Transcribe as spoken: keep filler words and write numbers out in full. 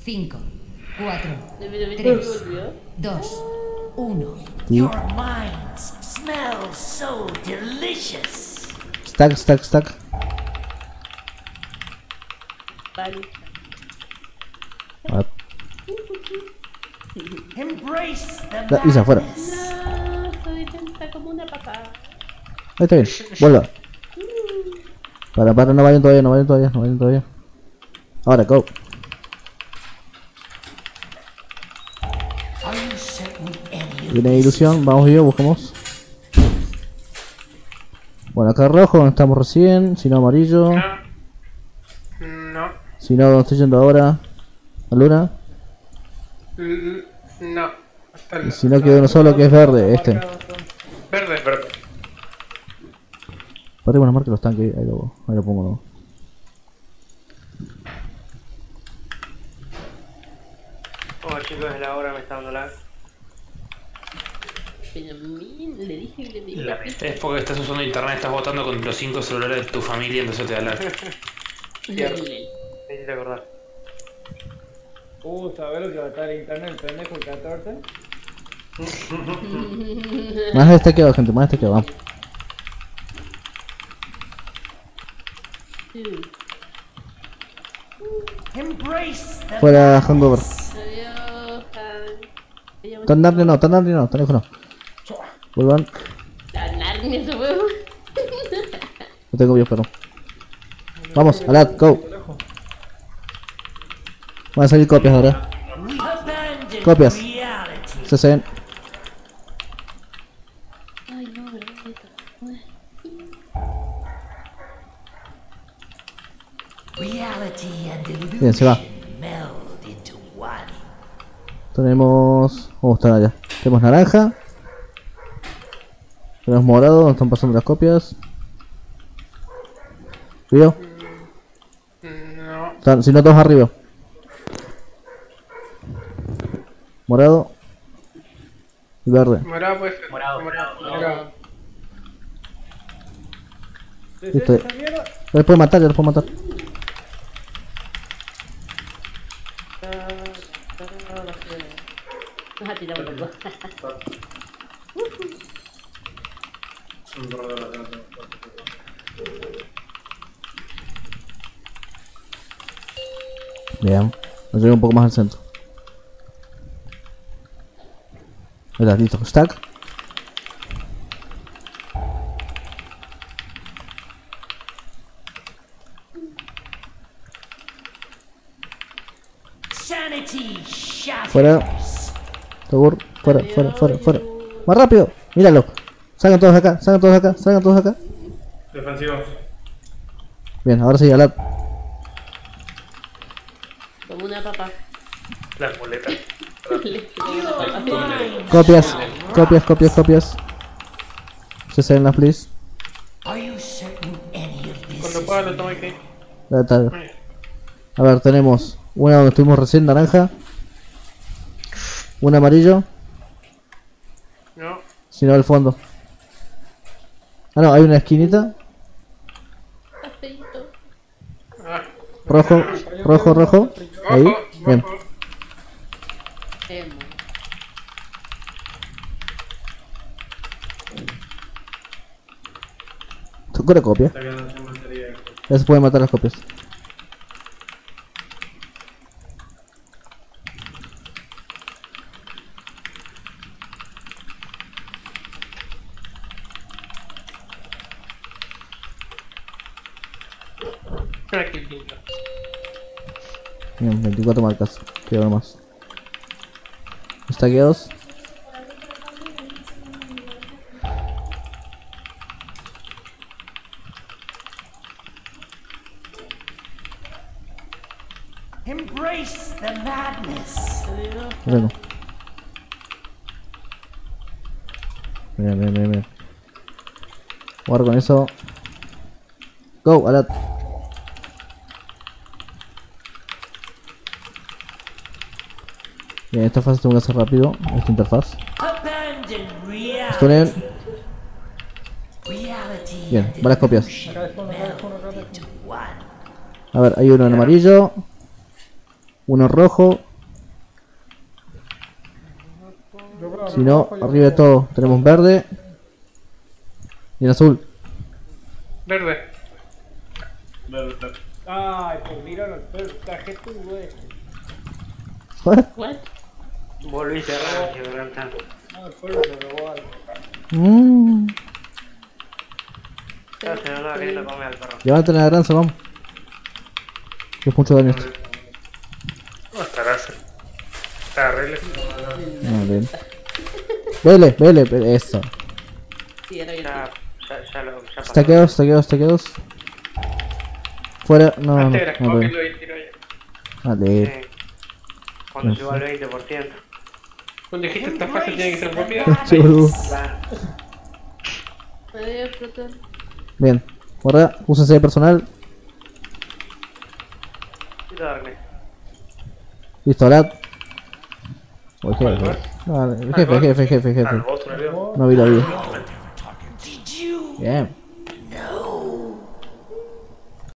cinco, cuatro, De de- de- tres, me olvidó. dos, uno. Y minds smell so delicious. stack, stack, stack. Vale. A ver. Embrace the Da- Isa, afuera. No, soy lenta como una papa. Ahí está bien. Vuelva. Para, para, no vayan todavía, no vayan todavía, no vayan todavía. Ahora, go. Are you certain any of Viene ilusión, vamos yo, buscamos. Bueno, acá rojo, donde estamos recién. Si no, amarillo. No. No. Si no, donde estoy yendo ahora. A luna. L- No. Hasta el- Y si no, queda uno solo que es verde, este. Verde, verde. Para arriba, marca los tanques, ahí lo, ahí lo pongo. ¿No? Oh chicos, es la hora, me está dando lag. Pero a mí le dije que le dije. La- Es porque estás usando internet, estás votando con los cinco celulares de tu familia, entonces te da lag. Cierto. Me hiciste acordar. Uh, ¿sabes lo que va a estar en internet el pendejo el catorce? Más de este quedado, gente, más de este quedado, vamos. embrace the Fuera hangover. Adiós, Han. Tan Narnia no, tan Narnia no, tan lejos no. Vuelvan. Tan Narnia ese huevo. No tengo bien, perdón. Vamos, Alat, go. Van a salir copias ahora. abandoned Copias. reality. Se hacen. Ay, no, verdad. Reality and illusion Bien, se va. meld into one. Tenemos. Vamos a estar allá. Tenemos naranja. Tenemos morado, donde están pasando las copias. ¿Vio? No. Están, si no, todos arriba. Morado. Y verde. Morado puede ser. Morado, morado, morado. Listo. Ya les puedo matar, ya les puedo matar. Nos ha tirado un poco. Bien. Nos llevo un poco más al centro. Mira, listo. Stack. Sanity shatters. Fuera. Togur. Fuera, fuera, fuera, fuera. Más rápido. Míralo. Salgan todos acá, salgan todos acá, salgan todos acá. Defensivos. Bien, ahora sí, Alat. Como una papa. La muleta. Copias, copias, copias, copias. Se salen las please. Are you certain any of this Cuando is pueda lo tomo aquí. Ya está. A ver, tenemos una donde estuvimos recién, naranja. Un amarillo. No. Si no, al fondo. Ah, no, hay una esquinita. Está feito. Ah. Rojo, rojo, rojo. Ahí, Ojo, bien. ojo. Emo. Tocó la copia. Está quedando sin batería. Ya se pueden matar las copias. Ah, qué lindo. Bien, veinticuatro marcas. Queda uno más. Estaqueados. embrace the madness. Bueno. Bien, bien, bien, bien. Jugar con eso. Go, Alat. Bien, esta fase tengo que hacer rápido. Esta interfaz. Abandon reality. Stunen. Reality Bien, and varias copias. illusion meld into one. A ver, hay uno en amarillo. Uno rojo. Si no, arriba de todo tenemos verde. Y en azul. Verde. Ay, pues mira el personaje tú, güey. What? What? Volviste a rancio, gran tanto. No, el pueblo se robó algo. Mm. Ya se me andaba queriendo comer al perro. Levanten la granza, vamos. Que es mucho daño esto. No estará. Está arregle. Ah, bien. Vele, vele, vele, eso. Sí, era bien. Ya, ya, ya lo. Ya pasó. Stackeados, stackeados, stackeados. Fuera, no, no, no, Espera, no, cógelo no. y tiro ya. Vale. Sí. Cuando No suba al veinte por ciento. Cuando dijiste esta fase tiene que ser rápida. Sí, boludo. Claro. Me voy a explotar. Bien. Guarda, úsense de personal. Y darle. Listo, Alat. O el jefe. No, el jefe, jefe, jefe, jefe. Ah, vos, una vez. No vi la vida. Bien.